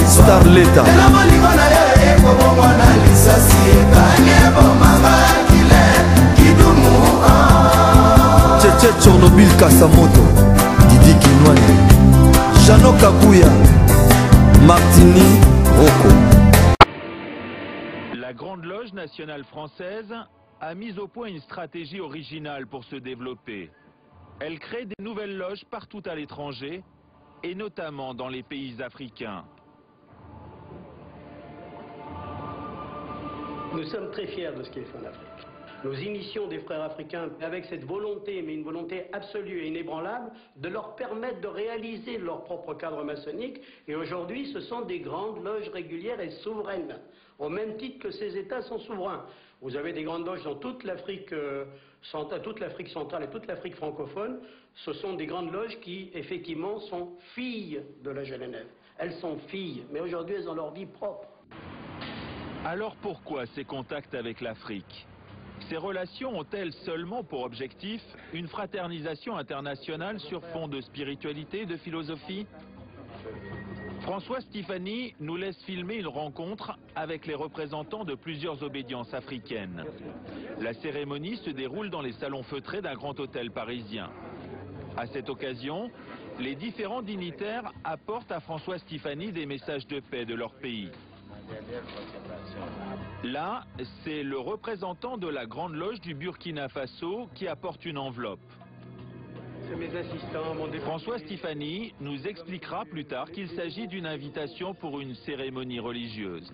Starleta Tchétché Tchernobyl Kasamoto Didi Kinwani Jano Kabuya Martini Rocco. La Grande Loge nationale française a mis au point une stratégie originale pour se développer. Elle crée des nouvelles loges partout à l'étranger, et notamment dans les pays africains. Nous sommes très fiers de ce qui est fait en Afrique. Nous initions des frères africains avec cette volonté, mais une volonté absolue et inébranlable, de leur permettre de réaliser leur propre cadre maçonnique. Et aujourd'hui, ce sont des grandes loges régulières et souveraines, au même titre que ces États sont souverains. Vous avez des grandes loges dans toute l'Afrique centrale et toute l'Afrique francophone. Ce sont des grandes loges qui, effectivement, sont filles de la Genève. Elles sont filles, mais aujourd'hui, elles ont leur vie propre. Alors pourquoi ces contacts avec l'Afrique? Ces relations ont-elles seulement pour objectif une fraternisation internationale sur fond de spiritualité et de philosophie? François Stéphanie nous laisse filmer une rencontre avec les représentants de plusieurs obédiences africaines. La cérémonie se déroule dans les salons feutrés d'un grand hôtel parisien. À cette occasion, les différents dignitaires apportent à François Stéphanie des messages de paix de leur pays. Là, c'est le représentant de la Grande Loge du Burkina Faso qui apporte une enveloppe. C'est mes assistants, mon François Stéphanie nous expliquera plus tard qu'il s'agit d'une invitation pour une cérémonie religieuse.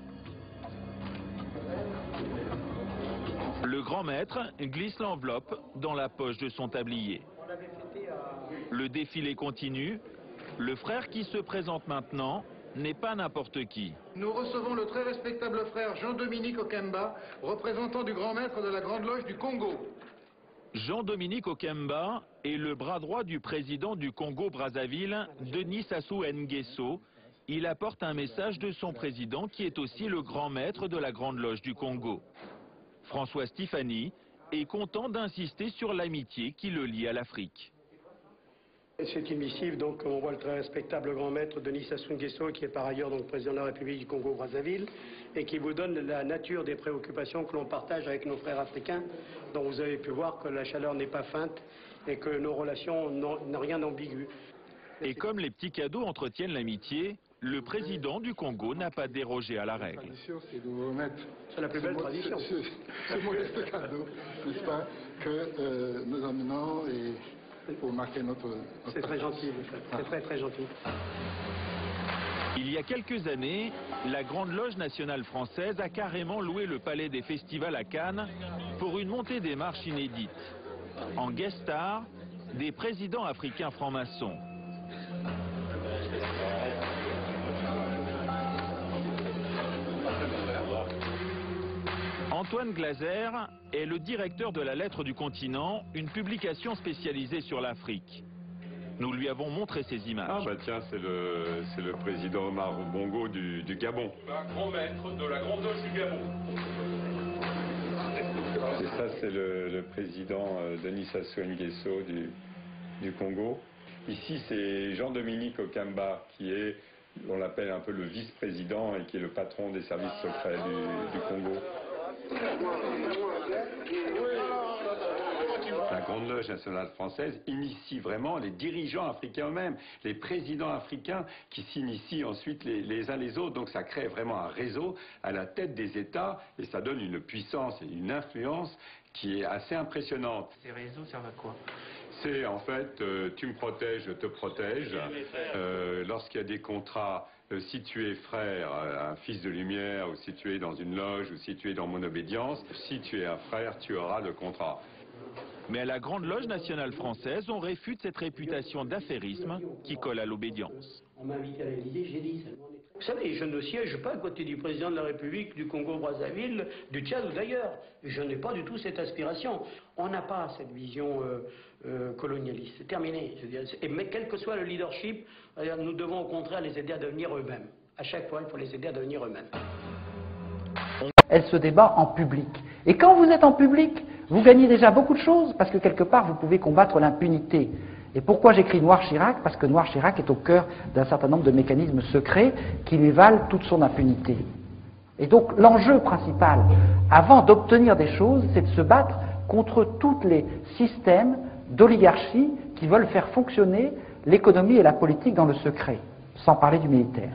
Le grand maître glisse l'enveloppe dans la poche de son tablier. Le défilé continue. Le frère qui se présente maintenant n'est pas n'importe qui. Nous recevons le très respectable frère Jean-Dominique Okemba, représentant du grand maître de la Grande Loge du Congo. Jean-Dominique Okemba est le bras droit du président du Congo-Brazzaville, Denis Sassou Nguesso. Il apporte un message de son président qui est aussi le grand maître de la Grande Loge du Congo. François Stéphanie est content d'insister sur l'amitié qui le lie à l'Afrique. C'est une missive, donc, on voit le très respectable grand maître Denis Sassou Nguesso, qui est par ailleurs donc président de la République du Congo-Brazzaville, et qui vous donne la nature des préoccupations que l'on partage avec nos frères africains, dont vous avez pu voir que la chaleur n'est pas feinte et que nos relations n'ont rien d'ambigu. Et comme les petits cadeaux entretiennent l'amitié, le président du Congo n'a pas dérogé à la règle. C'est la plus belle tradition. C'est modeste cadeau, n'est-ce pas, que nous amenons pour marquer notre... C'est très gentil, c'est très très gentil. Il y a quelques années, la Grande Loge nationale française a carrément loué le palais des festivals à Cannes pour une montée des marches inédite. En guest star, des présidents africains francs-maçons. Antoine Glaser est le directeur de la Lettre du Continent, une publication spécialisée sur l'Afrique. Nous lui avons montré ces images. Ah bah tiens, c'est le président Omar Bongo du Gabon. Grand maître de la Grande Loge du Gabon. Et ça, c'est le président Denis Sassou Nguesso du Congo. Ici, c'est Jean-Dominique Okemba, qui est, on l'appelle un peu le vice-président et qui est le patron des services secrets du Congo. La Grande Loge nationale française initie vraiment les dirigeants africains eux-mêmes, les présidents africains qui s'initient ensuite les uns les autres. Donc ça crée vraiment un réseau à la tête des États et ça donne une puissance et une influence qui est assez impressionnante. Ces réseaux servent à quoi? C'est en fait, tu me protèges, je te protège. Lorsqu'il y a des contrats, si tu es frère, un fils de lumière, ou si tu es dans une loge, ou si tu es dans mon obédience, si tu es un frère, tu auras le contrat. Mais à la Grande Loge nationale française, on réfute cette réputation d'affairisme qui colle à l'obédience. On m'a invité à l'Élysée, j'ai dit seulement... Vous savez, je ne siège pas à côté du président de la République, du Congo-Brazzaville, du Tchad ou d'ailleurs. Je n'ai pas du tout cette aspiration. On n'a pas cette vision colonialiste. C'est terminé. Mais quel que soit le leadership, nous devons au contraire les aider à devenir eux-mêmes. À chaque fois, il faut les aider à devenir eux-mêmes. Elle se débat en public. Et quand vous êtes en public, vous gagnez déjà beaucoup de choses, parce que quelque part, vous pouvez combattre l'impunité. Et pourquoi j'écris Noir-Chirac? Parce que Noir-Chirac est au cœur d'un certain nombre de mécanismes secrets qui lui valent toute son impunité. Et donc l'enjeu principal, avant d'obtenir des choses, c'est de se battre contre tous les systèmes d'oligarchie qui veulent faire fonctionner l'économie et la politique dans le secret, sans parler du militaire.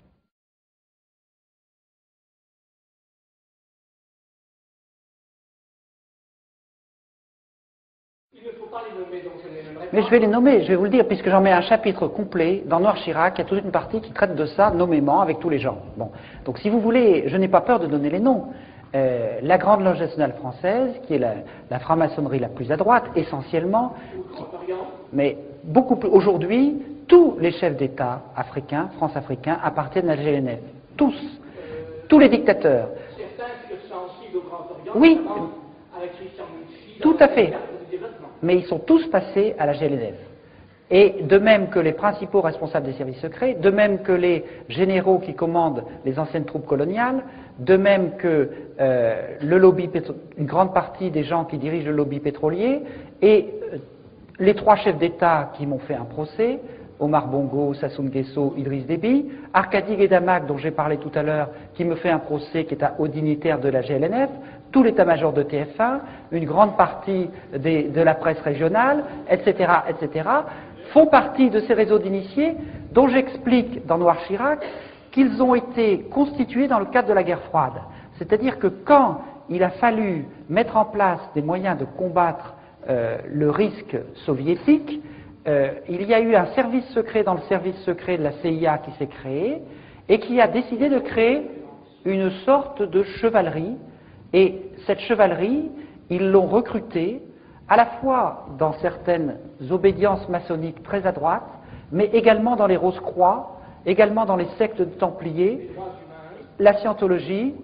Mais je vais les nommer, je vais vous le dire, puisque j'en mets un chapitre complet dans Noir-Chirac, il y a toute une partie qui traite de ça nommément avec tous les gens. Bon. Donc si vous voulez, je n'ai pas peur de donner les noms. La Grande Loge nationale française, qui est la franc-maçonnerie la plus à droite, essentiellement, mais beaucoup plus. Aujourd'hui, tous les chefs d'État africains, france-africains, appartiennent à la GNF. Tous. Tous les dictateurs. Certains furent sensibles au Grand Orient, oui, avec Christian Mutfi, tout à fait. Mais ils sont tous passés à la GNF. Et de même que les principaux responsables des services secrets, de même que les généraux qui commandent les anciennes troupes coloniales, de même que le lobby une grande partie des gens qui dirigent le lobby pétrolier, et les trois chefs d'État qui m'ont fait un procès, Omar Bongo, Sassou Nguesso, Idriss Déby, Arkady Guédamac, dont j'ai parlé tout à l'heure, qui me fait un procès, qui est un haut dignitaire de la GLNF, tout l'état-major de TF1, une grande partie de la presse régionale, etc., etc., font partie de ces réseaux d'initiés dont j'explique dans Noir-Chirac qu'ils ont été constitués dans le cadre de la guerre froide. C'est-à-dire que quand il a fallu mettre en place des moyens de combattre le risque soviétique, il y a eu un service secret dans le service secret de la CIA qui s'est créé et qui a décidé de créer une sorte de chevalerie. Et cette chevalerie, ils l'ont recrutée à la fois dans certaines obédiences maçonniques très à droite, mais également dans les Rose-Croix, également dans les sectes de Templiers, la scientologie,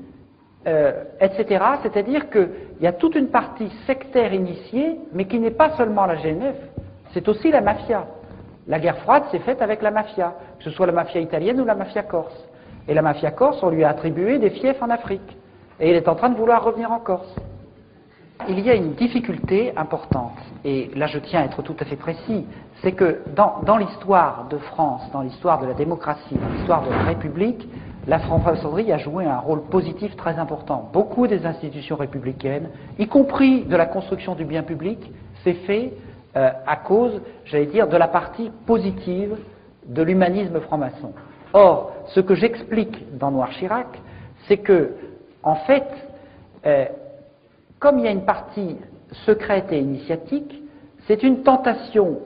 etc. C'est-à-dire qu'il y a toute une partie sectaire initiée, mais qui n'est pas seulement la GNF, c'est aussi la mafia. La guerre froide s'est faite avec la mafia, que ce soit la mafia italienne ou la mafia corse. Et la mafia corse, on lui a attribué des fiefs en Afrique. Et il est en train de vouloir revenir en Corse. Il y a une difficulté importante, et là je tiens à être tout à fait précis, c'est que dans l'histoire de France, dans l'histoire de la démocratie, dans l'histoire de la République, la franc-maçonnerie a joué un rôle positif très important. Beaucoup des institutions républicaines, y compris de la construction du bien public, s'est fait à cause, j'allais dire, de la partie positive de l'humanisme franc-maçon. Or, ce que j'explique dans Noir-Chirac, c'est que, en fait, comme il y a une partie secrète et initiatique, c'est une tentation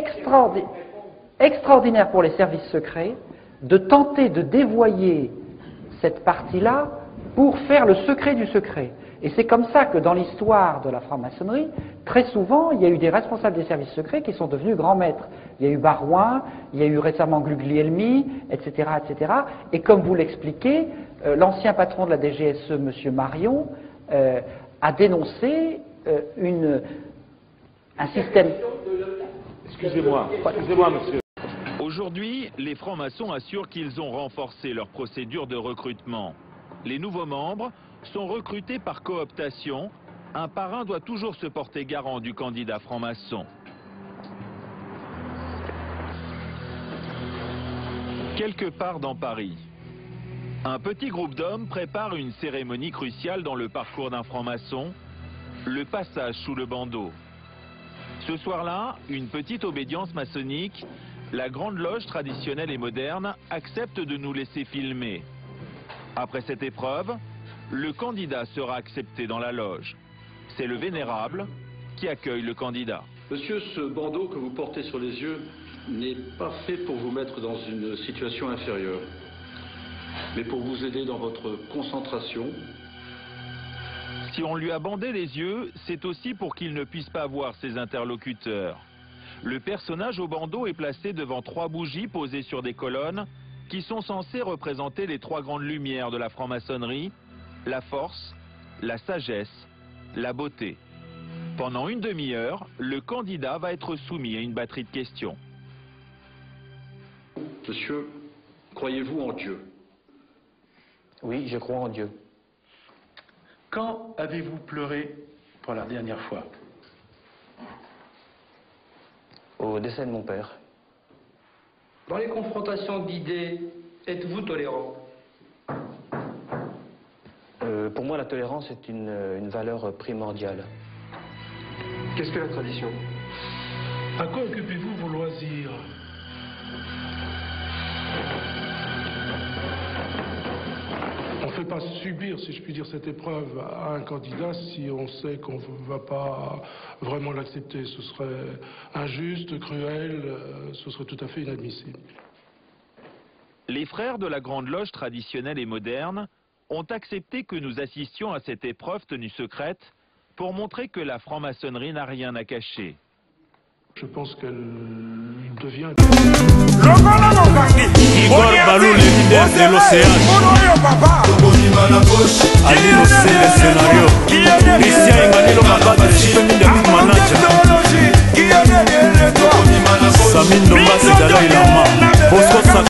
extraordinaire pour les services secrets de tenter de dévoyer cette partie-là pour faire le secret du secret. Et c'est comme ça que dans l'histoire de la franc-maçonnerie, très souvent, il y a eu des responsables des services secrets qui sont devenus grands maîtres. Il y a eu Barouin, il y a eu récemment Guglielmi, etc., etc. Et comme vous l'expliquez, l'ancien patron de la DGSE, M. Marion, a dénoncé un système... Excusez-moi, monsieur. Aujourd'hui, les francs-maçons assurent qu'ils ont renforcé leur procédure de recrutement. Les nouveaux membres sont recrutés par cooptation. Un parrain doit toujours se porter garant du candidat franc-maçon. Quelque part dans Paris, un petit groupe d'hommes prépare une cérémonie cruciale dans le parcours d'un franc-maçon, le passage sous le bandeau. Ce soir-là, une petite obédience maçonnique, la Grande Loge traditionnelle et moderne, accepte de nous laisser filmer. Après cette épreuve, le candidat sera accepté dans la loge. C'est le vénérable qui accueille le candidat. Monsieur, ce bandeau que vous portez sur les yeux n'est pas fait pour vous mettre dans une situation inférieure, mais pour vous aider dans votre concentration. Si on lui a bandé les yeux, c'est aussi pour qu'il ne puisse pas voir ses interlocuteurs. Le personnage au bandeau est placé devant 3 bougies posées sur des colonnes qui sont censées représenter les 3 grandes lumières de la franc-maçonnerie, la force, la sagesse, la beauté. Pendant une demi-heure, le candidat va être soumis à une batterie de questions. Monsieur, croyez-vous en Dieu? Oui, je crois en Dieu. Quand avez-vous pleuré pour la dernière fois? Au décès de mon père. Dans les confrontations d'idées, êtes-vous tolérant? Pour moi, la tolérance est une valeur primordiale. Qu'est-ce que la tradition? À quoi occupez-vous vos loisirs? On ne fait pas subir, si je puis dire, cette épreuve à un candidat si on sait qu'on ne va pas vraiment l'accepter. Ce serait injuste, cruel, ce serait tout à fait inadmissible. Les frères de la Grande Loge traditionnelle et moderne ont accepté que nous assistions à cette épreuve tenue secrète pour montrer que la franc-maçonnerie n'a rien à cacher. Je pense qu'elle devient... Igor Balou, le leader de l'océan. Ali Ossé, le scénario. Christian Enganilo Makata, le système de big manager. Samin Domba, c'est Dalai Lama. Bosco